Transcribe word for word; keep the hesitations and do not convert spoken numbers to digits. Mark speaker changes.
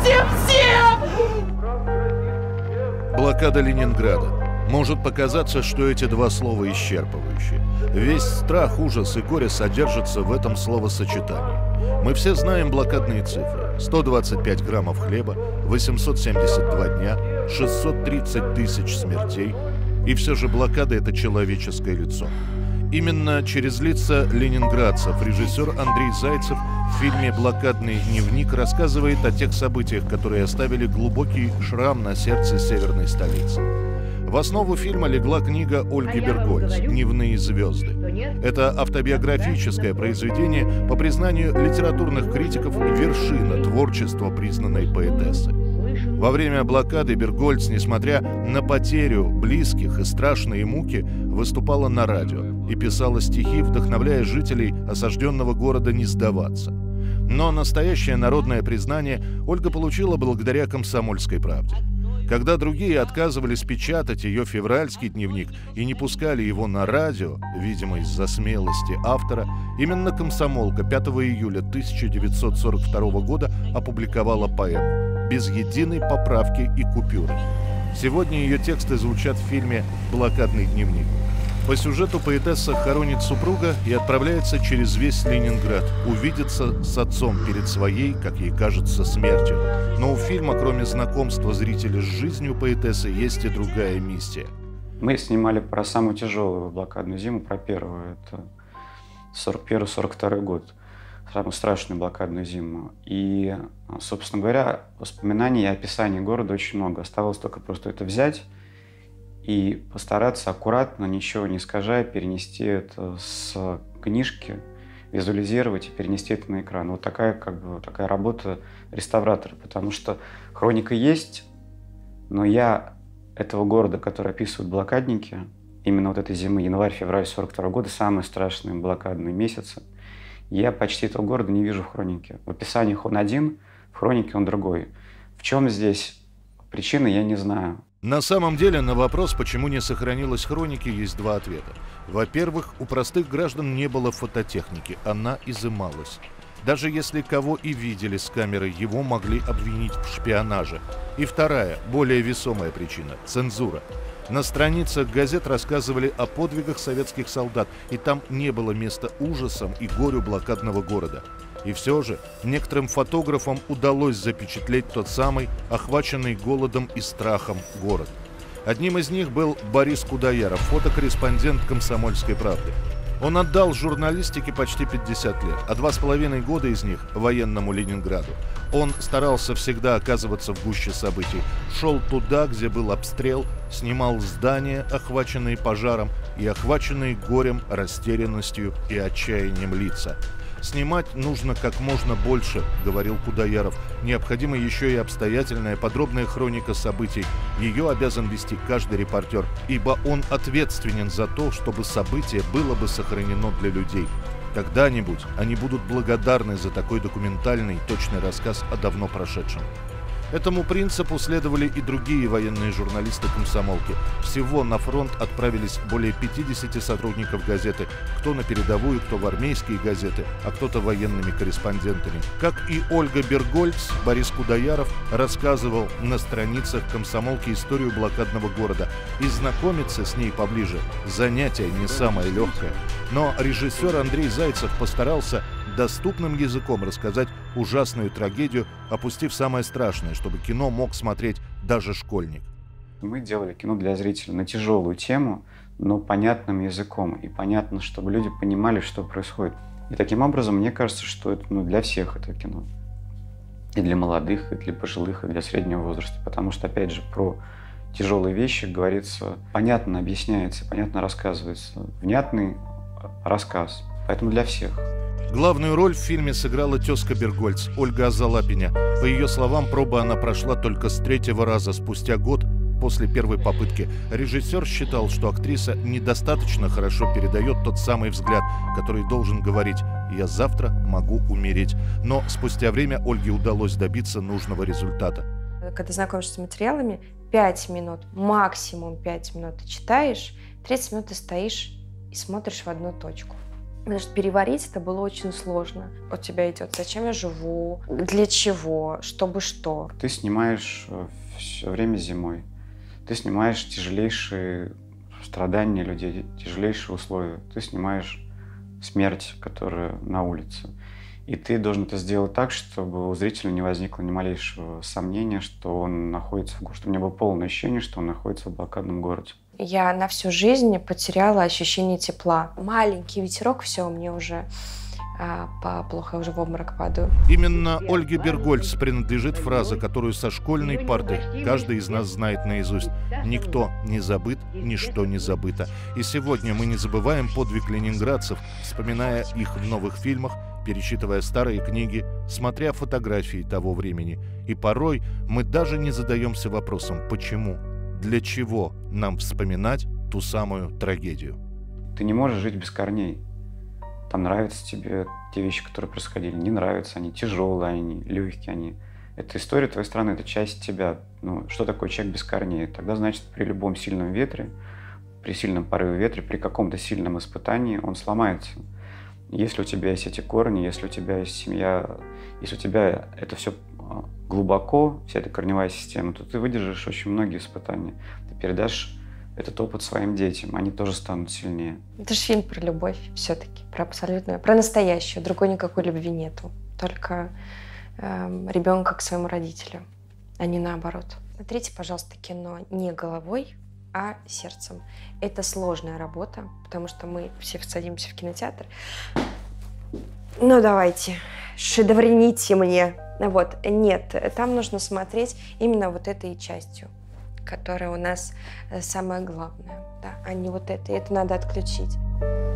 Speaker 1: все-все-все!
Speaker 2: Блокада Ленинграда. Может показаться, что эти два слова исчерпывающие. Весь страх, ужас и горе содержатся в этом словосочетании. Мы все знаем блокадные цифры. сто двадцать пять граммов хлеба, восемьсот семьдесят два дня, шестьсот тридцать тысяч смертей. И все же блокада – это человеческое лицо. Именно через лица ленинградцев режиссер Андрей Зайцев в фильме «Блокадный дневник» рассказывает о тех событиях, которые оставили глубокий шрам на сердце северной столицы. В основу фильма легла книга Ольги Бергольц «Дневные звезды». Это автобиографическое произведение, по признанию литературных критиков, вершина творчества признанной поэтессы. Во время блокады Бергольц, несмотря на потерю близких и страшные муки, выступала на радио и писала стихи, вдохновляя жителей осажденного города не сдаваться. Но настоящее народное признание Ольга получила благодаря «Комсомольской правде». Когда другие отказывались печатать ее февральский дневник и не пускали его на радио, видимо, из-за смелости автора, именно «Комсомолка» пятого июля тысяча девятьсот сорок второго года опубликовала поэму без единой поправки и купюры. Сегодня ее тексты звучат в фильме «Блокадный дневник». По сюжету поэтесса хоронит супруга и отправляется через весь Ленинград увидеться с отцом перед своей, как ей кажется, смертью. Но у фильма, кроме знакомства зрителя с жизнью поэтессы, есть и другая миссия.
Speaker 3: Мы снимали про самую тяжелую блокадную зиму, про первую. Это сорок первый сорок второй год. Самую страшную блокадную зиму. И, собственно говоря, воспоминаний и описаний города очень много. Оставалось только просто это взять и постараться аккуратно, ничего не искажая, перенести это с книжки, визуализировать и перенести это на экран. Вот такая, как бы, такая работа реставратора. Потому что хроника есть, но я этого города, который описывают блокадники, именно вот этой зимы, январь-февраль сорок второго года, самые страшные блокадные месяцы, я почти этого города не вижу в хронике. В описаниях он один, в хронике он другой. В чем здесь причина, я не знаю.
Speaker 2: На самом деле, на вопрос, почему не сохранилась хроники, есть два ответа. Во-первых, у простых граждан не было фототехники, она изымалась. Даже если кого и видели с камерой, его могли обвинить в шпионаже. И вторая, более весомая причина – цензура. На страницах газет рассказывали о подвигах советских солдат, и там не было места ужасам и горю блокадного города. И все же некоторым фотографам удалось запечатлеть тот самый, охваченный голодом и страхом, город. Одним из них был Борис Кудояров, фотокорреспондент «Комсомольской правды». Он отдал журналистике почти пятьдесят лет, а два с половиной года из них – военному Ленинграду. Он старался всегда оказываться в гуще событий, шел туда, где был обстрел, снимал здания, охваченные пожаром, и охваченные горем, растерянностью и отчаянием лица. «Снимать нужно как можно больше», — говорил Кудояров. «Необходима еще и обстоятельная, подробная хроника событий. Ее обязан вести каждый репортер, ибо он ответственен за то, чтобы событие было бы сохранено для людей. Когда-нибудь они будут благодарны за такой документальный, точный рассказ о давно прошедшем». Этому принципу следовали и другие военные журналисты «Комсомолки». Всего на фронт отправились более пятидесяти сотрудников газеты, кто на передовую, кто в армейские газеты, а кто-то военными корреспондентами. Как и Ольга Бергольц, Борис Кудояров рассказывал на страницах «Комсомолки» историю блокадного города. И знакомиться с ней поближе – занятие не самое легкое. Но режиссер Андрей Зайцев постарался доступным языком рассказать ужасную трагедию, опустив самое страшное, чтобы кино мог смотреть даже школьник.
Speaker 3: Мы делали кино для зрителя на тяжелую тему, но понятным языком. И понятно, чтобы люди понимали, что происходит. И таким образом, мне кажется, что это, ну, для всех это кино. И для молодых, и для пожилых, и для среднего возраста. Потому что, опять же, про тяжелые вещи говорится, понятно объясняется, понятно рассказывается. Внятный рассказ. Поэтому для всех.
Speaker 2: Главную роль в фильме сыграла тезка Бергольц, Ольга Азалапиня. По ее словам, проба она прошла только с третьего раза, спустя год после первой попытки. Режиссер считал, что актриса недостаточно хорошо передает тот самый взгляд, который должен говорить «я завтра могу умереть». Но спустя время Ольге удалось добиться нужного результата.
Speaker 4: Когда знакомишься с материалами, пять минут, максимум пять минут ты читаешь, тридцать минут ты стоишь и смотришь в одну точку. Потому что переварить это было очень сложно. У тебя идет, зачем я живу, для чего, чтобы что.
Speaker 3: Ты снимаешь все время зимой. Ты снимаешь тяжелейшие страдания людей, тяжелейшие условия. Ты снимаешь смерть, которая на улице. И ты должен это сделать так, чтобы у зрителя не возникло ни малейшего сомнения, что он находится в городе, чтобы у него было полное ощущение, что он находится в блокадном городе.
Speaker 4: Я на всю жизнь потеряла ощущение тепла. Маленький ветерок, все, мне уже а, плохо, я уже в обморок падаю.
Speaker 2: Именно Ольге Бергольц принадлежит фраза, которую со школьной парты каждый из нас знает наизусть. «Никто не забыт, ничто не забыто». И сегодня мы не забываем подвиг ленинградцев, вспоминая их в новых фильмах, перечитывая старые книги, смотря фотографии того времени. И порой мы даже не задаемся вопросом «почему?», для чего нам вспоминать ту самую трагедию.
Speaker 3: Ты не можешь жить без корней. Там нравятся тебе те вещи, которые происходили, не нравятся они, тяжелые они, легкие они. Это история твоей страны, это часть тебя. Ну, что такое человек без корней? Тогда, значит, при любом сильном ветре, при сильном порыве ветра, при каком-то сильном испытании он сломается. Если у тебя есть эти корни, если у тебя есть семья, если у тебя это все глубоко, вся эта корневая система, то ты выдержишь очень многие испытания. Ты передашь этот опыт своим детям, они тоже станут сильнее.
Speaker 4: Это же фильм про любовь все-таки, про абсолютную, про настоящую. Другой никакой любви нету. Только э, ребенка к своему родителю, а не наоборот. Смотрите, пожалуйста, кино не головой, а сердцем. Это сложная работа, потому что мы все садимся в кинотеатр. Ну давайте, шедеврните мне. Вот, нет, там нужно смотреть именно вот этой частью, которая у нас самое главное, да, а не вот это. И это надо отключить.